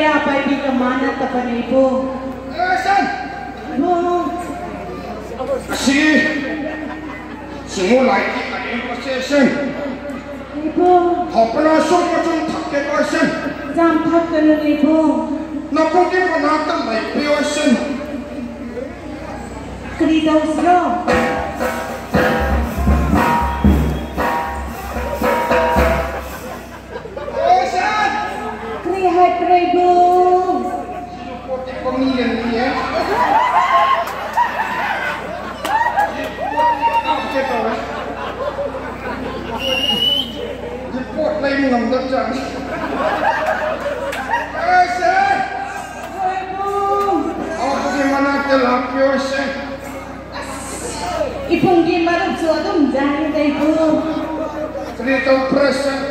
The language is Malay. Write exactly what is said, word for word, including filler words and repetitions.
apa ibu kemana tepan ibu? Eh, San. Ibu. Si. Semua lagi ada yang pasal San. Ibu. Apa langsung macam tak kena San? Jam tak kena ibu. Nampak dia pernah terbaik pion San. Kerida usro. Eh, San. Krihat ibu. Seperti pemilihan ni ya. Jepot lain mengambil jangan. Eh, Sen. Ibu. Awak bagaimana telapio, Sen? Ibu gimana suatu menjahit ibu. Cerita present.